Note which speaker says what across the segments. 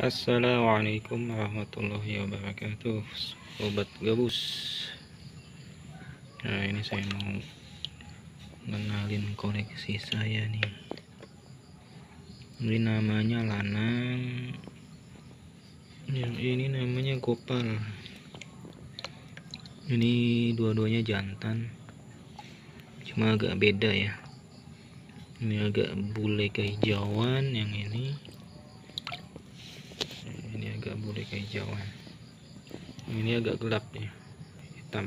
Speaker 1: Assalamualaikum warahmatullahi wabarakatuh, sobat gabus. Nah, ini saya mau kenalin koleksi saya nih. Ini namanya lanang, yang ini namanya gopal. Ini dua-duanya jantan, cuma agak beda ya. Ini agak bule kehijauan, yang ini agak bule kehijauan. Ini agak gelap ya, hitam.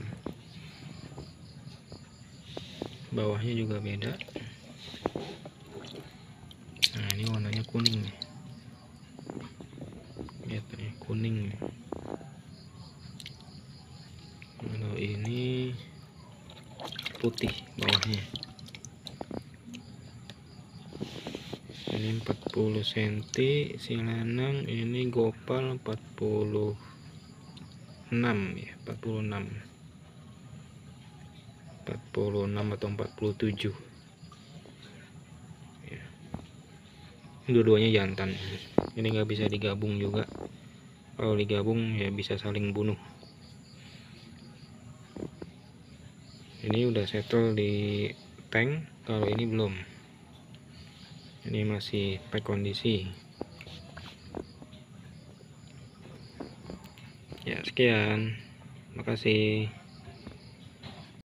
Speaker 1: Bawahnya juga beda. Nah, ini warnanya kuning nih. Lihat nih, kuning nih. Kalau ini putih bawahnya. Ini 40 cm si lanang, ini gopal 46 ya, 46 atau 47 ya. Dua-duanya jantan. Ini nggak bisa digabung juga. Kalau digabung ya bisa saling bunuh. Ini udah settle di tank, kalau ini belum. Ini masih pack kondisi. Ya, sekian. Makasih.